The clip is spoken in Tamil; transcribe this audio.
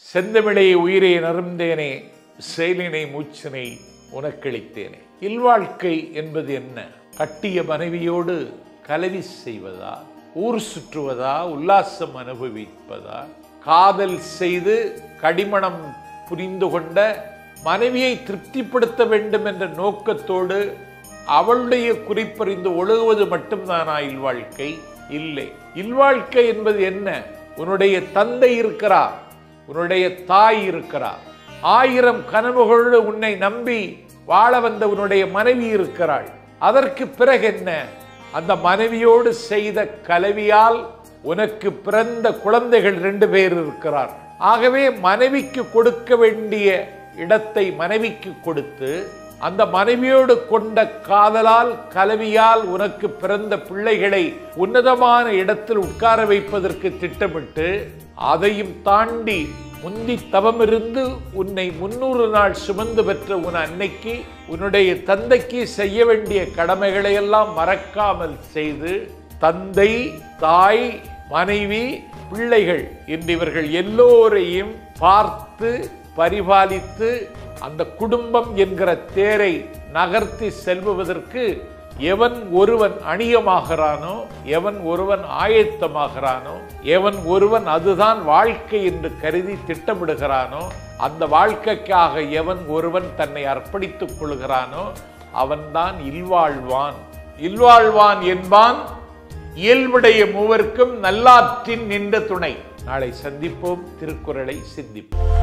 செந்தமிழே உயிரே நறுந்தேனே செயலினை மூச்சினை உனக்களித்தேனே. இல்வாழ்க்கை என்பது என்ன? கட்டிய மனைவியோடு கலவி செய்வதா, ஊர் சுற்றுவதா, உல்லாசம் அனுபவிப்பதா, காதல் செய்து கடிமணம் புரிந்து கொண்ட மனைவியை திருப்திப்படுத்த வேண்டும் என்ற நோக்கத்தோடு அவளுடைய குறிப்பறிந்து ஒழுகுவது மட்டும்தானா இல்வாழ்க்கை? இல்லை. இல்வாழ்க்கை என்பது என்ன? உன்னுடைய தந்தை இருக்கிறார், உன்னுடைய தாய் இருக்கிறார், 1000 கனவுகளோடு உன்னை நம்பி வாழ வந்த உன்னுடைய மனைவி இருக்கிறாள். அதற்கு பிறகு என்ன? அந்த மனைவியோடு செய்த கலவியால் உனக்கு பிறந்த குழந்தைகள் 2 பேர் இருக்கிறார். ஆகவே மனைவிக்கு கொடுக்க வேண்டிய இடத்தை மனைவிக்கு கொடுத்து, அந்த மனைவியோடு கொண்ட காதலால் கலவியால் உனக்கு பிறந்த பிள்ளைகளை உன்னதமான இடத்தில் உட்கார வைப்பதற்கு திட்டமிட்டு, அதையும் தாண்டி முந்தி தவமிருந்து உன்னை 300 நாள் சுமந்து பெற்ற உன் அன்னைக்கு, உன்னுடைய தந்தைக்கு செய்ய வேண்டிய கடமைகளை எல்லாம் மறக்காமல் செய்து, தந்தை, தாய், மனைவி, பிள்ளைகள் இவர்கள் எல்லோரையும் பார்த்து பரிபாலித்து அந்த குடும்பம் என்கிற தேரை நகர்த்தி செல்வதற்கு எவன் ஒருவன் அணியமாகிறானோ, எவன் ஒருவன் ஆயத்தமாகிறானோ, எவன் ஒருவன் அதுதான் வாழ்க்கை என்று கருதி திட்டமிடுகிறானோ, அந்த வாழ்க்கைக்காக எவன் ஒருவன் தன்னை அர்ப்பணித்துக் கொள்கிறானோ அவன்தான் இல்வாழ்வான். இல்வாழ்வான் என்பான் இயல்புடைய மூவர்க்கும் நல்லாற்றின் நின்ற துணை. நாளை சந்திப்போம், திருக்குறளை சிந்திப்போம்.